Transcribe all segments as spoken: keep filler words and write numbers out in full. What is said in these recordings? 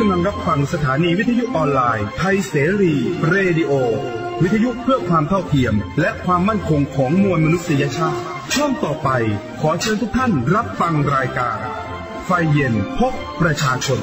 ำลังรับฟังสถานีวิทยุออนไลน์ไทยเสรีเรดิโอวิทยุเพื่อความเท่าเทียมและความมั่นคงของมวลมนุษยชาติช่วงต่อไปขอเชิญทุกท่านรับฟังรายการไฟเย็นพบประชาชน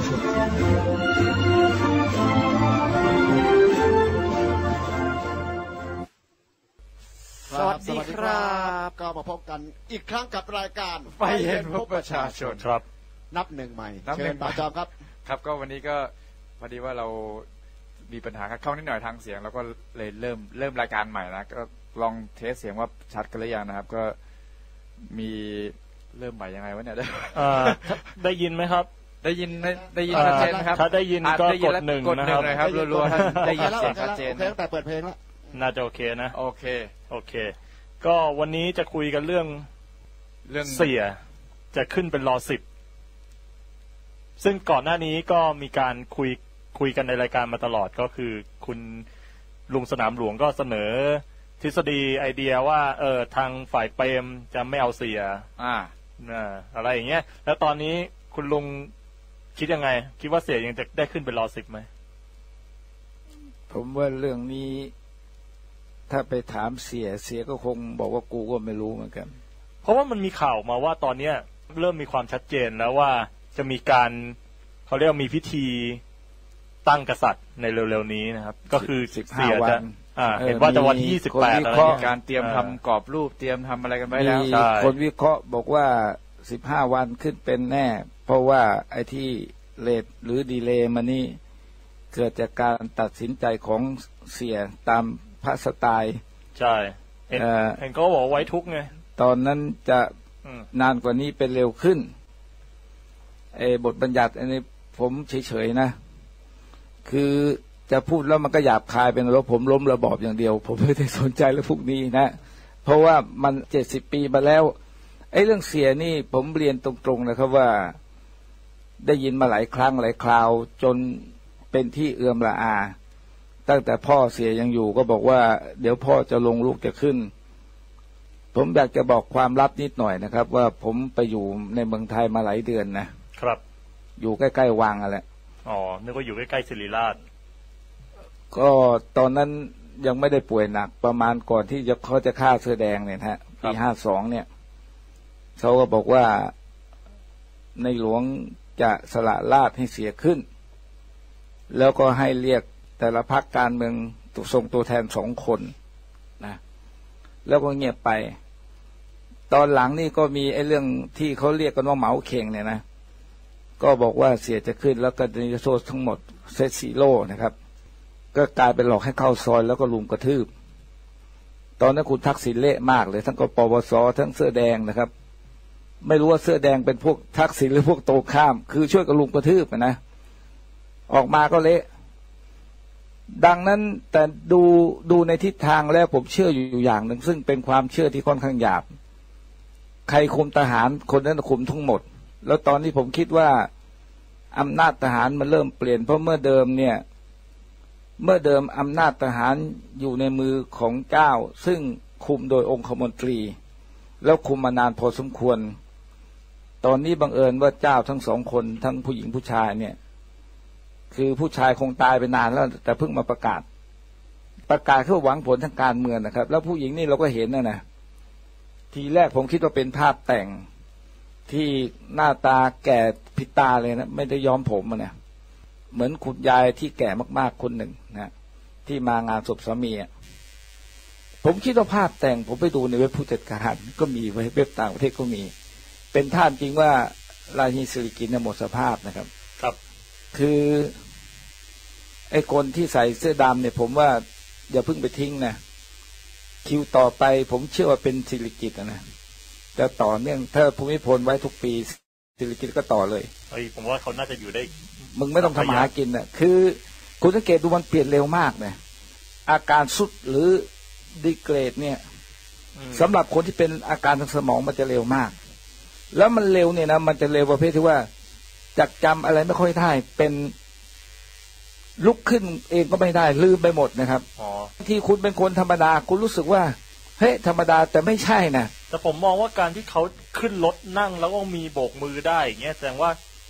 สวัสดีครับก็มาพบกันอีกครั้งกับรายการไฟเย็นพบประชาชนครับนับหนึ่งใหม่เชิญป่าจอมครับครับก็วันนี้ก็พอดีว่าเรามีปัญหาเข้านิดหน่อยทางเสียงแล้วก็เลยเริ่มเริ่มรายการใหม่นะก็ลองเทสเสียงว่าชัดกันหรือยังนะครับก็มีเริ่มใหม่ยังไงวะเนี่ยได้ได้ยินไหมครับได้ยินได้ยินชัดเจนไหมครับถ้าได้ยินก็กดหนึ่งนะครับรัวๆท่านได้ยินเสียงชัดเจนตั้งแต่เปิดเพลงแล้วน่าจะโอเคนะโอเคโอเคก็วันนี้จะคุยกันเรื่องเรื่องเสียจะขึ้นเป็นรอสิบซึ่งก่อนหน้านี้ก็มีการคุยคุยกันในรายการมาตลอดก็คือคุณลุงสนามหลวงก็เสนอทฤษฎีไอเดียว่าเออทางฝ่ายเปรมจะไม่เอาเสียอ่าอะไรอย่างเงี้ยแล้วตอนนี้คุณลุงคิดยังไงคิดว่าเสียยังจะได้ขึ้นเป็นรอสิบไหมผมว่าเรื่องนี้ถ้าไปถามเสียเสียก็คงบอกว่ากูก็ไม่รู้เหมือนกันเพราะว่ามันมีข่าวมาว่าตอนนี้เริ่มมีความชัดเจนแล้วว่าจะมีการเขาเรียกมีพิธีตั้งกษัตริย์ในเร็วๆนี้นะครับก็คือสิบห้าวันอ่าเห็นว่าจะวันที่ยี่สิบแปดแล้วมีการเตรียมทำกรอบรูปเตรียมทำอะไรกันไว้แล้วมีคนวิเคราะห์บอกว่าสิบห้าวันขึ้นเป็นแน่เพราะว่าไอ้ที่เลทหรือดีเลย์มานี่เกิดจากการตัดสินใจของเสียตามพระสไตล์ใช่เห็นเห็นก็บอกไว้ทุกไงตอนนั้นจะนานกว่านี้เป็นเร็วขึ้นไอ้บทบัญญัติอันนี้ผมเฉยๆนะคือจะพูดแล้วมันก็หยาบคายเป็นแล้วผมล้มระบอบอย่างเดียวผมไม่ได้สนใจเรื่องพวกนี้นะเพราะว่ามันเจ็ดสิบปีมาแล้วไอ้เรื่องเสียนี่ผมเรียนตรงๆนะครับว่าได้ยินมาหลายครั้งหลายคราวจนเป็นที่เอื้อมละอาตั้งแต่พ่อเสียยังอยู่ก็บอกว่าเดี๋ยวพ่อจะลงลูกจะขึ้นผมอยากจะบอกความลับนิดหน่อยนะครับว่าผมไปอยู่ในเมืองไทยมาหลายเดือนนะครับอยู่ใกล้ๆวังอะไรอ๋อนึกว่าอยู่ใกล้ๆศิริราชก็ตอนนั้นยังไม่ได้ป่วยหนักประมาณก่อนที่จะเขาจะฆ่าเสื้อแดงเนี่ยฮะปีห้าสองเนี่ยเขาก็บอกว่าในหลวงจะสละราชให้เสียขึ้นแล้วก็ให้เรียกแต่ละพรรคการเมืองส่งตัวแทนสองคนนะแล้วก็เงียบไปตอนหลังนี่ก็มีไอ้เรื่องที่เขาเรียกกันว่าเหมาเข่งเนี่ยนะก็บอกว่าเสียจะขึ้นแล้วก็นิโซทั้งหมดเซตซีโร่นะครับก็กลายเป็นหลอกให้เข้าซอยแล้วก็ลุมกระทืบตอนนั้นคุณทักษิณเละมากเลยทั้งกปปสทั้งเสื้อแดงนะครับไม่รู้ว่าเสื้อแดงเป็นพวกทักษิณหรือพวกโตข้ามคือช่วยกับลุมกระทืบนะออกมาก็เละดังนั้นแต่ดูดูในทิศทางแล้วผมเชื่ออยู่อย่างหนึ่งซึ่งเป็นความเชื่อที่ค่อนข้างหยาบใครคุมทหารคนนั้นคุมทั้งหมดแล้วตอนนี้ผมคิดว่าอำนาจทหารมันเริ่มเปลี่ยนเพราะเมื่อเดิมเนี่ยเมื่อเดิมอำนาจทหารอยู่ในมือของเจ้าซึ่งคุมโดยองคมนตรีแล้วคุมมานานพอสมควรตอนนี้บังเอิญว่าเจ้าทั้งสองคนทั้งผู้หญิงผู้ชายเนี่ยคือผู้ชายคงตายไปนานแล้วแต่เพิ่งมาประกาศประกาศเพื่อหวังผลทางการเมืองนะครับแล้วผู้หญิงนี่เราก็เห็นนะนะทีแรกผมคิดว่าเป็นภาพแต่งที่หน้าตาแก่พิตาเลยนะไม่ได้ย้อมผมนะ เหมือนคุณยายที่แก่มากๆคนหนึ่งนะที่มางานศพสามีผมคิดว่าภาพแต่งผมไปดูในเว็บผู้จัดการก็มีเว็บต่างประเทศก็มีเป็นท่านจริงว่าราชินีสิริกิติ์หมดสภาพนะครับครับคือไอ้คนที่ใส่เสื้อดำเนี่ยผมว่าอย่าเพิ่งไปทิ้งนะคิวต่อไปผมเชื่อว่าเป็นสิริกิติ์นะจะต่อเนื่องถ้าภูมิพลไว้ทุกปีสิริกิติ์ก็ต่อเลยเฮ้ยผมว่าเขาน่าจะอยู่ได้มึงไม่ต้องทำหากินนะคือคุณสังเกตดูมันเปลี่ยนเร็วมากนะอาการสุดหรือดีเกรดเนี่ยสำหรับคนที่เป็นอาการทางสมองมันจะเร็วมากแล้วมันเร็วเนี่ยนะมันจะเร็วประเภทที่ว่าจักจำอะไรไม่ค่อยได้เป็นลุกขึ้นเองก็ไม่ได้ลืมไปหมดนะครับอ๋อที่คุณเป็นคนธรรมดาคุณรู้สึกว่าเฮ้ยธรรมดาแต่ไม่ใช่นะแต่ผมมองว่าการที่เขาขึ้นรถนั่งแล้วก็มีโบกมือได้อย่างเงี้ยแสดงว่า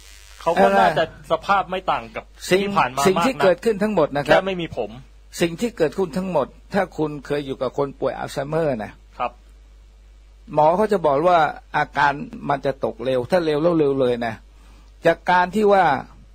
เขาก็น่าจะสภาพไม่ต่างกับที่ผ่านมามากนะสิ่งที่เกิดขึ้นทั้งหมดนะครับแค่ไม่มีผมสิ่งที่เกิดขึ้นทั้งหมดถ้าคุณเคยอยู่กับคนป่วยอัลไซเมอร์นะครับหมอเขาจะบอกว่าอาการมันจะตกเร็วถ้าเร็วแล้วเร็วเลยนะจากการที่ว่า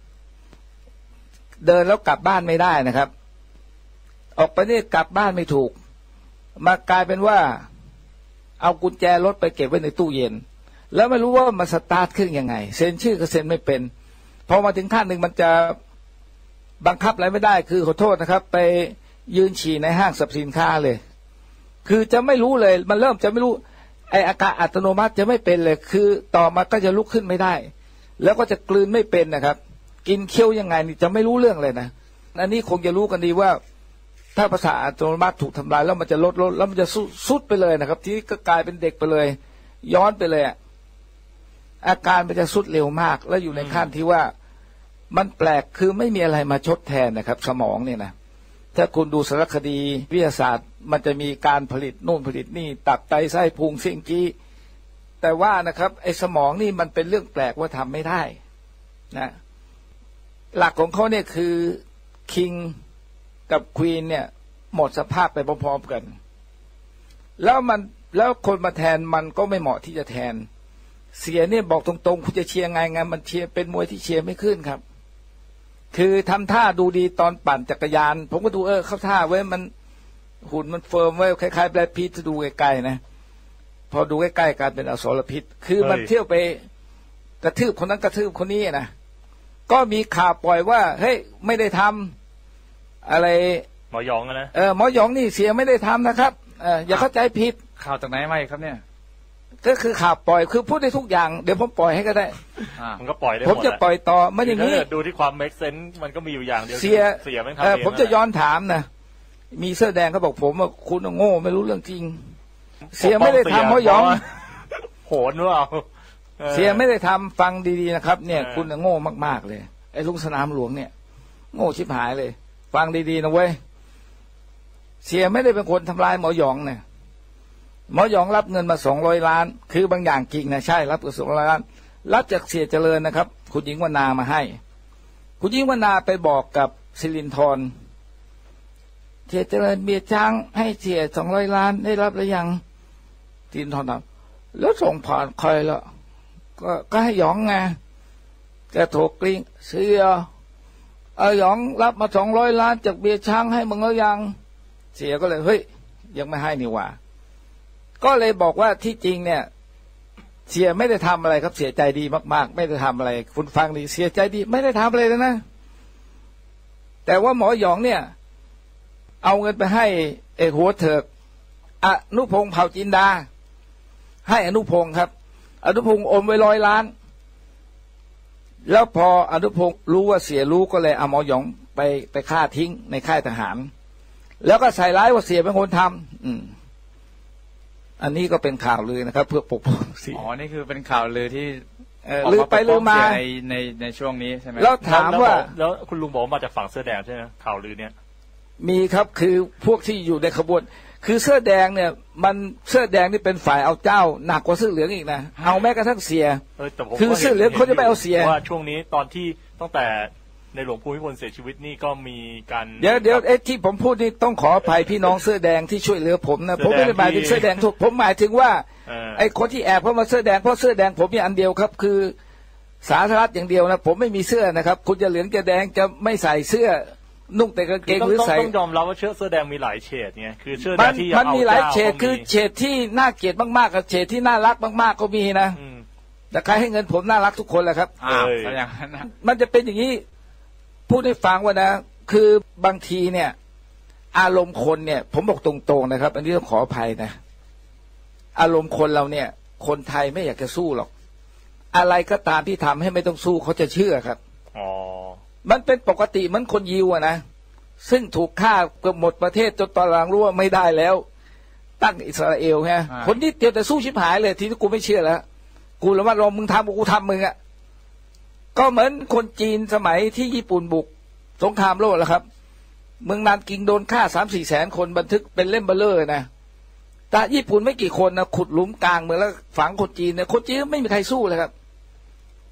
เดินแล้วกลับบ้านไม่ได้นะครับออกไปนี่กลับบ้านไม่ถูกมากลายเป็นว่าเอากุญแจรถไปเก็บไว้ในตู้เย็นแล้วไม่รู้ว่ามันสตาร์ทเครื่องยังไงเซ็นชื่อก็เซ็นไม่เป็นพอมาถึงขั้นหนึ่งมันจะบังคับอะไรไม่ได้คือขอโทษนะครับไปยืนฉี่ในห้างสรรพสินค้าเลยคือจะไม่รู้เลยมันเริ่มจะไม่รู้ไออาการอัตโนมัติจะไม่เป็นเลยคือต่อมาก็จะลุกขึ้นไม่ได้แล้วก็จะกลืนไม่เป็นนะครับกินเคี้ยวยังไงนี่จะไม่รู้เรื่องเลยนะอันนี้คงจะรู้กันดีว่าถ้าภาษาอัตโนมัติถูกทำลายแล้วมันจะลดลดแล้วมันจะสุดไปเลยนะครับที่ก็กลายเป็นเด็กไปเลยย้อนไปเลยอาการมันจะสุดเร็วมากแล้วอยู่ในขั้นที่ว่ามันแปลกคือไม่มีอะไรมาชดแทนนะครับสมองเนี่ยนะถ้าคุณดูสารคดีวิทยาศาสตร์มันจะมีการผลิตนู่นผลิตนี่ตับไตไส้พุงซิงกี้แต่ว่านะครับไอ้สมองนี่มันเป็นเรื่องแปลกว่าทำไม่ได้นะหลักของเขาเนี่ยคือคิงกับควีนเนี่ยหมดสภาพไปพร้อมๆกันแล้วมันแล้วคนมาแทนมันก็ไม่เหมาะที่จะแทนเสียเนี่ยบอกตรงๆคุณจะเชียร์ไงไงมันเชียร์เป็นมวยที่เชียร์ไม่ขึ้นครับคือทำท่าดูดีตอนปั่นจักรยานผมก็ดูเออเข้าท่าไว้มันหุ่นมันเฟิร์มไว้คล้ายๆแบล็คพีทดูไกลๆนะพอดูใกล้ๆกันเป็นอสรพิษคือมันเที่ยวไปกระทืบคนนั้นกระทืบคนนี้นะก็มีข่าวปล่อยว่าเฮ้ยไม่ได้ทำอะไรหมอยองนะเออหมอยองนี่เสียไม่ได้ทำนะครับเอออย่าเข้าใจผิดข่าวจากไหนมาครับเนี่ยก็คือข่าวปล่อยคือพูดได้ทุกอย่างเดี๋ยวผมปล่อยให้ก็ได้มันก็ปล่อยได้หมดผมจะปล่อยต่อมันอย่างนี้ดูที่ความ make sense มันก็มีอยู่อย่างเดียวเสียเสียไม่ทำเออผมจะย้อนถามนะมีเสื้อแดงเขาบอกผมว่าคุณโง่ไม่รู้เรื่องจริงเสียไม่ได้ทำหมอยองโหนหรือเปล่าเสียไม่ได้ทำฟังดีๆนะครับเนี่ยคุณโง่มากๆเลยไอ้ลุงสนามหลวงเนี่ยโง่ชิบหายเลยฟังดีๆนะเว้ยเสียไม่ได้เป็นคนทำลายหมอยองเนี่ยหมอยองรับเงินมาสองร้อยล้านคือบางอย่างจริงนะใช่รับกับสองร้อยล้านรับจากเสียเจริญนะครับคุณหญิงวรรณามาให้คุณหญิงวรรณาไปบอกกับศิรินทร์เสียเจริญเบียจ้างให้เสียสองร้อยล้านได้รับหรือยังศิรินทร์ถามแล้วส่งผ่านใครละก็ก็ให้หยองไงแกโถกลิ้งเสียเออหยองรับมาสองร้อยล้านจากเบียช้างให้มึงแล้วยังเสียก็เลยเฮ้ยยังไม่ให้นี่ว่าก็เลยบอกว่าที่จริงเนี่ยเสียไม่ได้ทำอะไรครับเสียใจดีมากๆไม่ได้ทำอะไรคุณฟังดีเสียใจดีไม่ได้ทำอะไรเลยนะแต่ว่าหมอหยองเนี่ยเอาเงินไปให้เอกหัวเถิกอนุพงษ์เผ่าจินดาให้อนุพงษ์ครับอนุพงษ์อมไว้ร้อยล้านแล้วพออนุพงษ์รู้ว่าเสียรู้ก็เลยเอาหมอหยองไปไปฆ่าทิ้งในค่ายทหารแล้วก็ใส่ร้ายว่าเสียเป็นคนทำอืมอันนี้ก็เป็นข่าวลือนะครับเพื่อปกป้องเสียอ๋อนี่คือเป็นข่าวลือที่ลือไปลือมาในในในช่วงนี้ใช่ไหมแล้วถามว่าแล้วคุณลุงบอกมาจากฝั่งเสื้อแดงใช่ไหมข่าวลือเนี่ยมีครับคือพวกที่อยู่ในขบวนคือเสื้อแดงเนี่ยมันเสื้อแดงนี่เป็นฝ่ายเอาเจ้าหนักกว่าเสื้อเหลืองอีกนะเอาแม้กระทั่งเสียคือเสื้อเหลืองเขาจะไม่เอาเสียว่าช่วงนี้ตอนที่ตั้งแต่ในหลวงภูมิพลเสียชีวิตนี่ก็มีการเดี๋ยวเดี๋ยวไอ้ที่ผมพูดนี่ต้องขออภัยพี่น้องเสื้อแดงที่ช่วยเหลือผมนะผมไม่ได้หมายถึงเสื้อแดงทุกผมหมายถึงว่าไอ้คนที่แอบเข้ามาเสื้อแดงเพราะเสื้อแดงผมมีอันเดียวครับคือสาธารณะอย่างเดียวนะผมไม่มีเสื้อนะครับคุณจะเหลืองจะแดงจะไม่ใส่เสื้อนุ่งแต่กางเกงหรือใส่ต้องยอมรับว่าเสื้อแดงมีหลายเฉดไงคือเสื้อแดงที่มันมีหลายเฉดคือเฉดที่น่าเกลียดมากๆกับเฉดที่น่ารักมากๆก็มีนะแต่ใครให้เงินผมน่ารักทุกคนแหละครับอ้าวอย่างนั้นนะมันจะเป็นอย่างนี้พูดให้ฟังว่านะคือบางทีเนี่ยอารมณ์คนเนี่ยผมบอกตรงๆนะครับอันนี้ต้องขออภัยนะอารมณ์คนเราเนี่ยคนไทยไม่อยากจะสู้หรอกอะไรก็ตามที่ทำให้ไม่ต้องสู้เขาจะเชื่อครับอ๋อมันเป็นปกติเหมือนคนยิวอะนะซึ่งถูกฆ่าเกือบหมดประเทศจนตอนหลังรู้ว่าไม่ได้แล้วตั้งอิสราเอลไงคนนี้เดียวแต่สู้ชิบหายเลยทีนี้กูไม่เชื่อแล้วกูระมัดระวังมึงทำกูทำมึงอะก็เหมือนคนจีนสมัยที่ญี่ปุ่นบุกสงครามโลกแล้วครับเมืองนานกิงโดนฆ่าสามสี่แสนคนบันทึกเป็นเล่มเบลเลอร์นะแต่ญี่ปุ่นไม่กี่คนนะขุดหลุมกลางเมืองแล้วฝังคนจีนเนี่ยคนจีนไม่มีใครสู้เลยครับ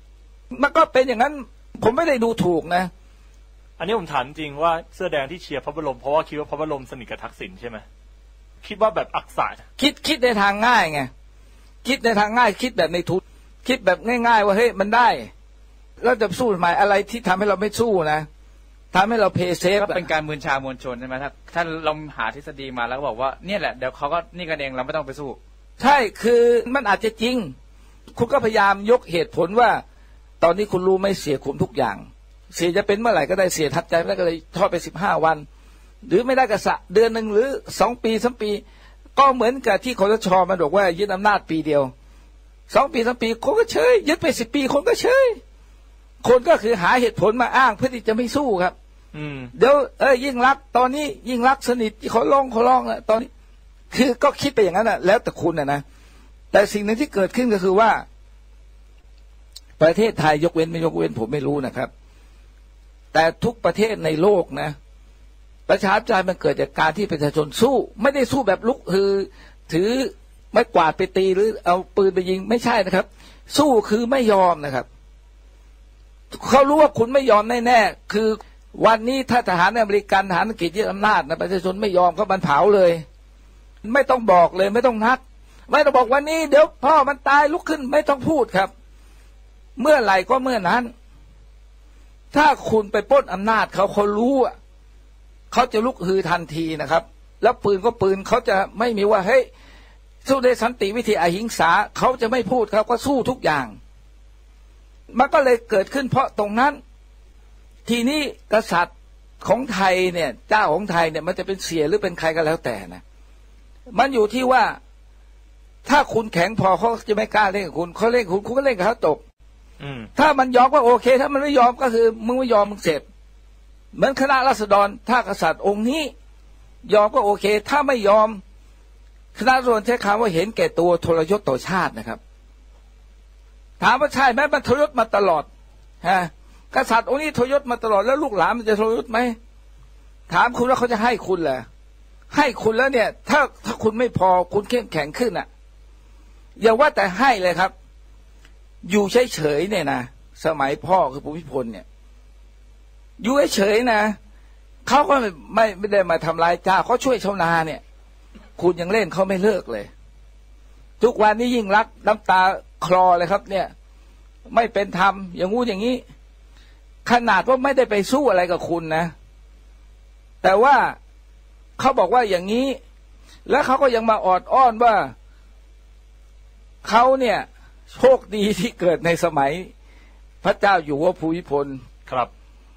มันก็เป็นอย่างนั้นผมไม่ได้ดูถูกนะอันนี้ผมถามจริงว่าเสื้อแดงที่เชียร์พระบรมเพราะว่าคิดว่าพระบรมสนิทกับทักษิณใช่ไหมคิดว่าแบบอักษรคิดคิดในทางง่ายไงคิดในทางง่ายคิดแบบในทุนคิดแบบง่ายๆว่าเฮ้ยมันได้แล้วจะสู้ทำไมอะไรที่ทำให้เราไม่สู้นะทำให้เราเพย์เซฟก็เป็นการมืนชามวลชนใช่ไหมถ้าถ้าเราหาทฤษฎีมาแล้วก็บอกว่าเนี่ยแหละเดี๋ยวเขาก็นี่กันเองเราไม่ต้องไปสู้ใช่คือมันอาจจะจริงคุณก็พยายามยกเหตุผลว่าตอนนี้คุณรู้ไม่เสียคุมทุกอย่างเสียจะเป็นเมื่อไหร่ก็ได้เสียทัดใจไม่ได้ก็เลยทอดไปสิบห้าวันหรือไม่ได้ก็สะเดือนหนึ่งหรือสองปีสามปีก็เหมือนกับที่คสช.มันบอกว่ายึดอำนาจปีเดียวสองปีสามปีคนก็เฉยยึดไปสิบปีคนก็เฉยคนก็คือหาเหตุผลมาอ้างเพื่อที่จะไม่สู้ครับเดี๋ยวเอ้ยยิ่งรักตอนนี้ยิ่งรักสนิทขอร้องขอร้องแล้วตอนนี้คือก็คิดไปอย่างนั้นนะแล้วแต่คุณนะนะแต่สิ่งหนึ่งที่เกิดขึ้นก็คือว่าประเทศไทยยกเว้นไม่ยกเว้นผมไม่รู้นะครับแต่ทุกประเทศในโลกนะประชาธิปไตยมันเกิดจากการที่ประชาชนสู้ไม่ได้สู้แบบลุกคือถือไม้กวาดไปตีหรือเอาปืนไปยิงไม่ใช่นะครับสู้คือไม่ยอมนะครับเขารู้ว่าคุณไม่ยอมแน่ๆคือวันนี้ถ้าทหารอเมริกันทหารอังกฤษยึดอำนาจนะประชาชนไม่ยอมเขาบันเผาเลยไม่ต้องบอกเลยไม่ต้องนัดไม่ต้องบอกวันนี้เดี๋ยวพ่อมันตายลุกขึ้นไม่ต้องพูดครับเมื่อไหร่ก็เมื่อนั้นถ้าคุณไปปล้นอำนาจเขาเขารู้อ่ะเขาจะลุกฮือทันทีนะครับแล้วปืนก็ปืนเขาจะไม่มีว่าเฮ้ยสู้ด้วยสันติวิธีอหิงสาเขาจะไม่พูดเขาก็สู้ทุกอย่างมันก็เลยเกิดขึ้นเพราะตรงนั้นทีนี้กษัตริย์ของไทยเนี่ยเจ้าของไทยเนี่ยมันจะเป็นเสียหรือเป็นใครก็แล้วแต่นะมันอยู่ที่ว่าถ้าคุณแข็งพอเขาจะไม่กล้าเล่นกับคุณเขาเล่นคุณคุณก็เล่นกับเขาตกถ้ามันยอมก็โอเคถ้ามันไม่ยอมก็คือมึงไม่ยอมมึงเสร็จเหมือนคณะราษฎรถ้ากษัตริย์องค์นี้ยอมก็โอเคถ้าไม่ยอมคณะราษฎรใช้คำว่าเห็นแก่ตัวทรยศต่อชาตินะครับถามว่าใช่ไหมมันทรยศมาตลอดฮะกษัตริย์องค์นี้ทรยศมาตลอดแล้วลูกหลานมันจะทรยศไหมถามคุณว่าเขาจะให้คุณเหรอให้คุณแล้วเนี่ยถ้าถ้าคุณไม่พอคุณเข้มแข็งขึ้นอ่ะอย่าว่าแต่ให้เลยครับอยู่เฉยๆเนี่ยนะสมัยพ่อคือภูมิพลเนี่ยอยู่เฉยๆนะเขาก็ไม่ไม่ได้มาทำลายเจ้าเขาช่วยชาวนาเนี่ยคุณยังเล่นเขาไม่เลิกเลยทุกวันนี้ยิ่งรักน้ำตาคลอเลยครับเนี่ยไม่เป็นธรรมอย่างงู้อย่างนี้ขนาดว่าไม่ได้ไปสู้อะไรกับคุณนะแต่ว่าเขาบอกว่าอย่างนี้แล้วเขาก็ยังมาออดอ้อนว่าเขาเนี่ยโชคดีที่เกิดในสมัยพระเจ้าอยู่หัวภูมิพลครับ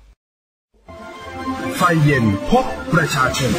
ไฟเย็นพบประชาชน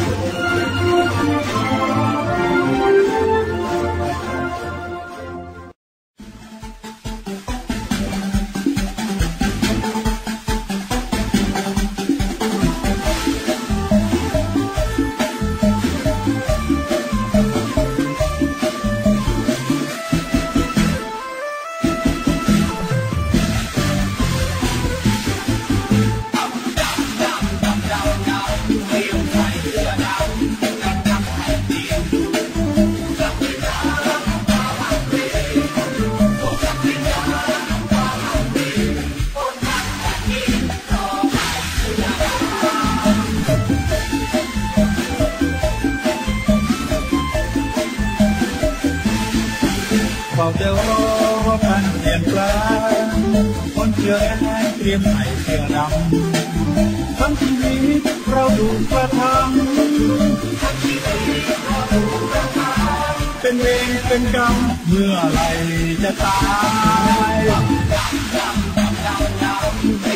บอกเดี๋ยวรอว่าพันเปลี่ยนแปลงคนเชื่อแรงเตรียมใส่เสื้อดำทั้งชีวิตเราถูกกระทำทั้งชีวิตเราถูกกระทำเป็นเวรเป็นกรรมเมื่อไรจะตายดำดำดำดำดำ